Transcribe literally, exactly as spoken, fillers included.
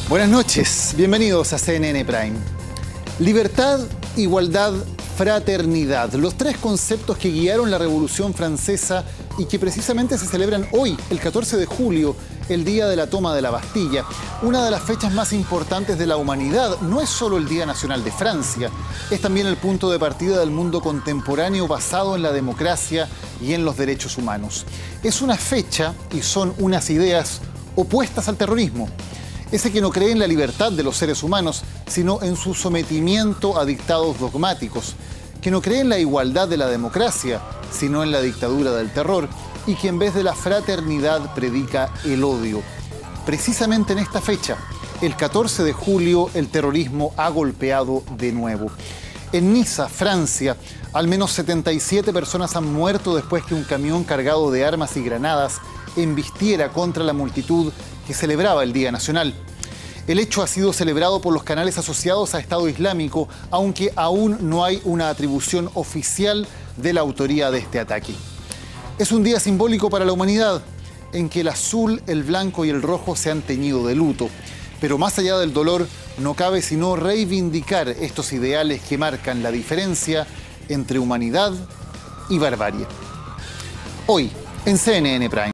Buenas noches, bienvenidos a C N N Prime. Libertad, igualdad, fraternidad, los tres conceptos que guiaron la Revolución Francesa y que precisamente se celebran hoy, el catorce de julio, el día de la toma de la Bastilla. Una de las fechas más importantes de la humanidad. No es solo el Día Nacional de Francia, es también el punto de partida del mundo contemporáneo basado en la democracia y en los derechos humanos. Es una fecha y son unas ideas opuestas al terrorismo. Ese que no cree en la libertad de los seres humanos, sino en su sometimiento a dictados dogmáticos, que no cree en la igualdad de la democracia, sino en la dictadura del terror, y que en vez de la fraternidad predica el odio. Precisamente en esta fecha, el catorce de julio, el terrorismo ha golpeado de nuevo. En Niza, Francia, al menos setenta y siete personas han muerto después que un camión cargado de armas y granadas embistiera contra la multitud que celebraba el Día Nacional. El hecho ha sido celebrado por los canales asociados a Estado Islámico, aunque aún no hay una atribución oficial de la autoría de este ataque. Es un día simbólico para la humanidad, en que el azul, el blanco y el rojo se han teñido de luto. Pero más allá del dolor, no cabe sino reivindicar estos ideales que marcan la diferencia entre humanidad y barbarie. Hoy, en C N N Prime.